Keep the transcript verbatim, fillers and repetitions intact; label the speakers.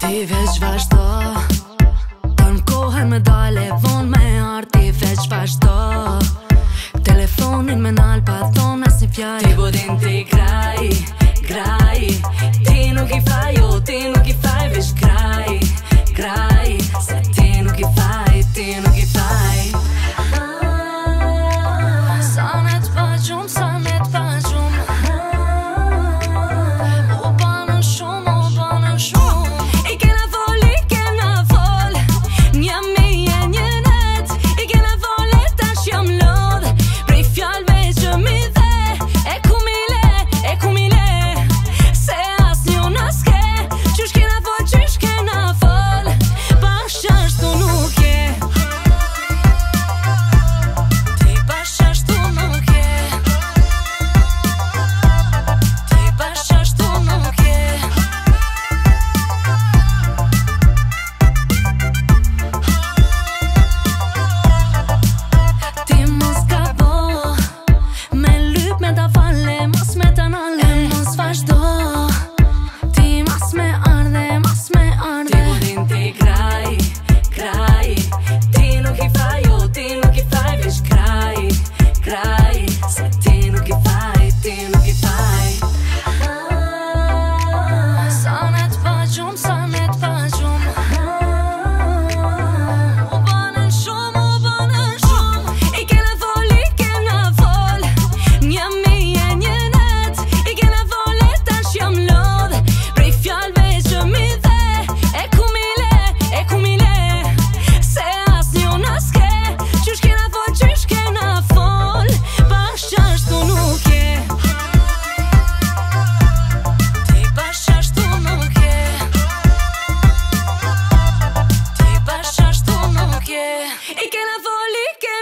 Speaker 1: Ti veç vazhdo, ton kohën me dale, von me art. Ti veç vazhdo, telefonin me nal pa thon as një fjallë. Ti bodin ti graj, graj, ti nuk i faj, jo, ti nuk i faj, veç graj, graj, se ti nuk i faj, ti nuk i faj. Sa ne t'pa gjum, sa ne t'pa gjum, u banë shumë, u banë shumë. I kena fol, i kena fol, një mije, një net. I kena fol, e tash jam lodh prej fjallve që mi dhe. E ku mi le, e ku mi le, se as një naske. Qysh kena fol, qysh kena fol, bashkështu nuk je. Ti bashkështu nuk je, ti bashkështu nuk je. Ti mos gabo, me lyp me ta fale, mos me ta nale, e mos vazhdo. Ti mas me ardhe, mas me ardhe. Ti bodin ti graj, graj, ti nuk i faj, jo, ti nuk i faj, veç graj, graj, se ti nuk i faj, ti nuk i faj. Sa ne t'pa gjum, sa ne t'pa gjum, u banë shumë, u banë shumë. I kena fol, i kena fol, një mije, një net. I kena fol, e tash jam lodh prej fjallve që mi dhe. E ku mi le, e ku mi le, se as një naske. Qysh kena fol, qysh kena fol, bashkështu nuk je. Ti bashkështu nuk je, ti bashkështu nuk je. I kena fol, i kena